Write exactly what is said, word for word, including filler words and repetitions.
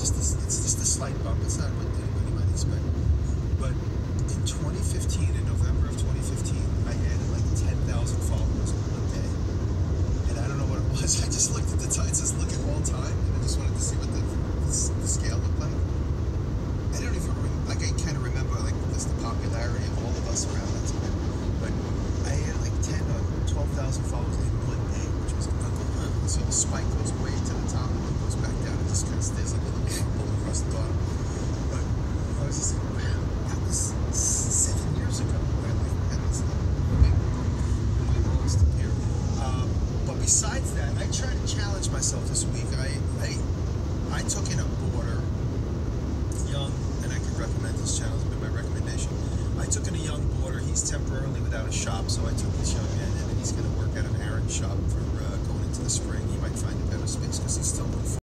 just a, it's just a slight bump. It's not what anybody might expect. But in twenty fifteen, in November of twenty fifteen, I added like ten thousand followers in one day. And I don't know what it was. I just looked at the time. It says look at all time, and I just wanted to see what the, the, the scale looked like. I don't even remember, like I kind of remember like just the popularity of all of us around that time. But I had like ten or twelve thousand followers in one day, which was unbelievable. So the spike goes way to the top and then goes back down. It just kind of stays like a little bubble across the bottom. But I was just like, wow, that was seven years ago. Right? Like, that was big, big lost here. Um, but besides that, I tried to challenge myself this week. I I I took in a boarder, young, and I could recommend this channel. It's been my recommendation. I took in a young boarder. He's temporarily without a shop, so I took this young man in, and he's going to work at an Aaron shop for uh, going into the spring. He might find a better space because he's still in